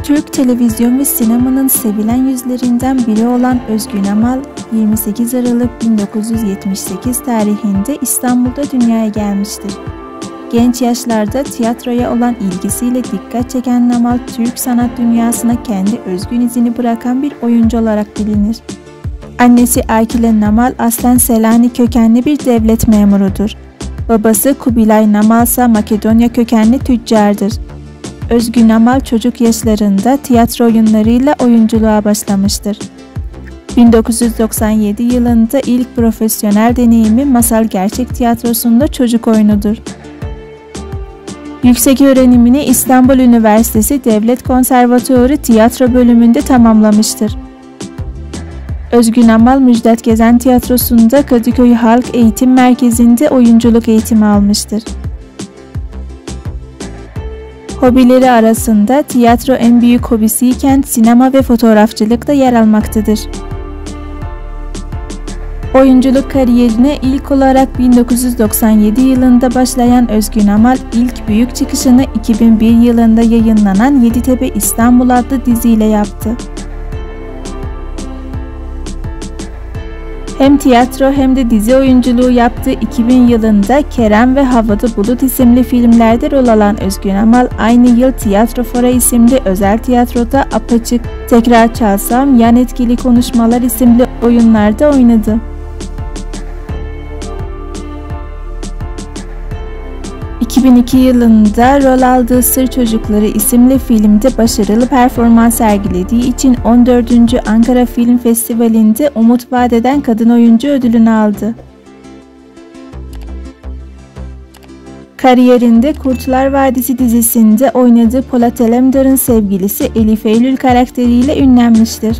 Türk televizyon ve sinemanın sevilen yüzlerinden biri olan Özgün Amal, 28 Aralık 1978 tarihinde İstanbul'da dünyaya gelmiştir. Genç yaşlarda tiyatroya olan ilgisiyle dikkat çeken Namal, Türk sanat dünyasına kendi özgün izini bırakan bir oyuncu olarak bilinir. Annesi Akile Namal aslen Selanik kökenli bir devlet memurudur. Babası Kubilay Namal ise Makedonya kökenli tüccardır. Özgün Namal çocuk yaşlarında tiyatro oyunlarıyla oyunculuğa başlamıştır. 1997 yılında ilk profesyonel deneyimi Masal Gerçek Tiyatrosu'nda çocuk oyunudur. Yüksek öğrenimini İstanbul Üniversitesi Devlet Konservatuarı Tiyatro bölümünde tamamlamıştır. Özgün Amal, Müjdat Gezen Tiyatrosu'nda Kadıköy Halk Eğitim Merkezi'nde oyunculuk eğitimi almıştır. Hobileri arasında tiyatro en büyük hobisiyken sinema ve fotoğrafçılık da yer almaktadır. Oyunculuk kariyerine ilk olarak 1997 yılında başlayan Özgün Amal, ilk büyük çıkışını 2001 yılında yayınlanan Yeditepe İstanbul adlı diziyle yaptı. Hem tiyatro hem de dizi oyunculuğu yaptığı 2000 yılında Kerem ve Havada Bulut isimli filmlerde rol alan Özgün Amal, aynı yıl Tiyatro Fora isimli özel tiyatroda Apaçık, Tekrar Çalsam, Yan Etkili Konuşmalar isimli oyunlarda oynadı. ...2002 yılında rol aldığı Sır Çocukları isimli filmde başarılı performans sergilediği için 14. Ankara Film Festivali'nde Umut Vadeden Kadın Oyuncu ödülünü aldı. Kariyerinde Kurtlar Vadisi dizisinde oynadığı Polat Alemdar'ın sevgilisi Elif Eylül karakteriyle ünlenmiştir.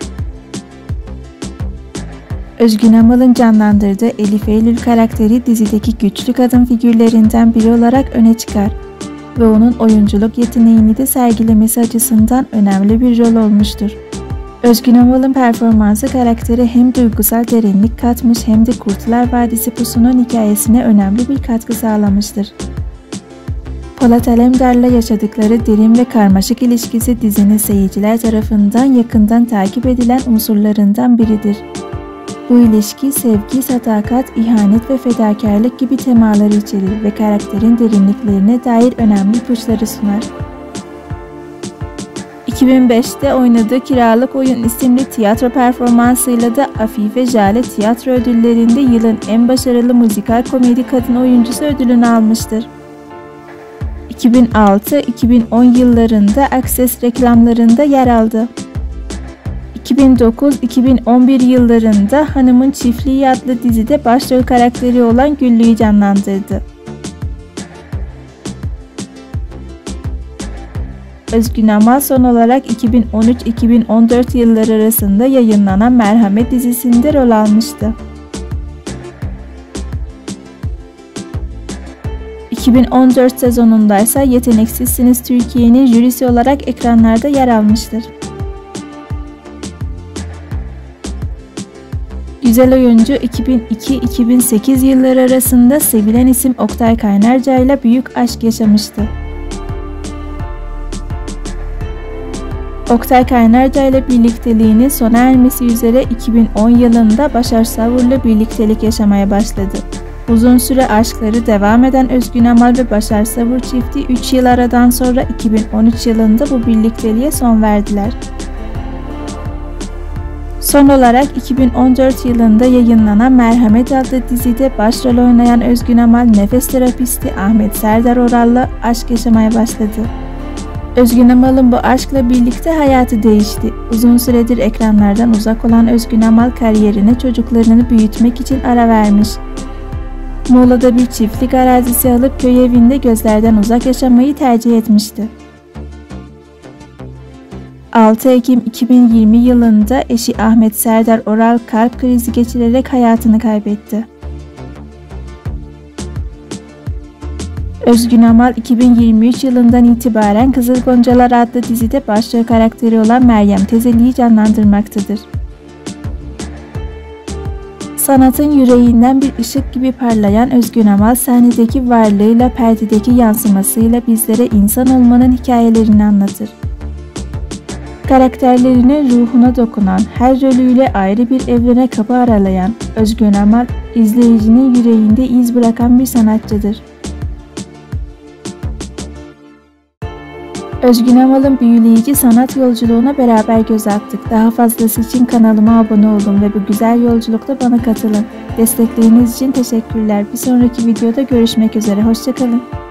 Özgün Amal'ın canlandırdığı Elif Eylül karakteri dizideki güçlü kadın figürlerinden biri olarak öne çıkar ve onun oyunculuk yeteneğini de sergilemesi açısından önemli bir rol olmuştur. Özgün Amal'ın performansı karaktere hem duygusal derinlik katmış hem de Kurtlar Vadisi pusunun hikayesine önemli bir katkı sağlamıştır. Polat Alemdar'la yaşadıkları derin ve karmaşık ilişkisi dizinin seyirciler tarafından yakından takip edilen unsurlarından biridir. Bu ilişki sevgi, sadakat, ihanet ve fedakarlık gibi temaları içerir ve karakterin derinliklerine dair önemli ipuçları sunar. 2005'te oynadığı Kiralık Oyun isimli tiyatro performansıyla da Afife Jale Tiyatro Ödülleri'nde yılın en başarılı müzikal komedi kadın oyuncusu ödülünü almıştır. 2006-2010 yıllarında Akses reklamlarında yer aldı. 2009-2011 yıllarında Hanımın Çiftliği adlı dizide başrol karakteri olan Güllü'yü canlandırdı. Özgün Amal son olarak 2013-2014 yılları arasında yayınlanan Merhamet dizisinde rol almıştı. 2014 sezonundaysa Yeteneksizsiniz Türkiye'nin jürisi olarak ekranlarda yer almıştır. Güzel oyuncu 2002-2008 yılları arasında sevilen isim Oktay Kaynarca ile büyük aşk yaşamıştı. Oktay Kaynarca ile birlikteliğinin sona ermesi üzere 2010 yılında Başar Savur'la birliktelik yaşamaya başladı. Uzun süre aşkları devam eden Özgün Amal ve Başar Savur çifti 3 yıl aradan sonra 2013 yılında bu birlikteliğe son verdiler. Son olarak 2014 yılında yayınlanan Merhamet adlı dizide başrol oynayan Özgün Amal, nefes terapisti Ahmet Serdar Oral'la aşk yaşamaya başladı. Özgün Amal'ın bu aşkla birlikte hayatı değişti. Uzun süredir ekranlardan uzak olan Özgün Amal kariyerine çocuklarını büyütmek için ara vermiş. Muğla'da bir çiftlik arazisi alıp köy evinde gözlerden uzak yaşamayı tercih etmişti. 6 Ekim 2020 yılında eşi Ahmet Serdar Oral kalp krizi geçirerek hayatını kaybetti. Özgün Amal 2023 yılından itibaren Kızıl Goncalar adlı dizide başrol karakteri olan Meryem Tezeli'yi canlandırmaktadır. Sanatın yüreğinden bir ışık gibi parlayan Özgün Amal, sahnedeki varlığıyla perdedeki yansımasıyla bizlere insan olmanın hikayelerini anlatır. Karakterlerinin ruhuna dokunan, her rolüyle ayrı bir evrene kapı aralayan Özgün Amal, izleyicinin yüreğinde iz bırakan bir sanatçıdır. Özgün Amal'ın büyüleyici sanat yolculuğuna beraber göz attık. Daha fazlası için kanalıma abone olun ve bu güzel yolculukta bana katılın. Destekleriniz için teşekkürler. Bir sonraki videoda görüşmek üzere. Hoşça kalın.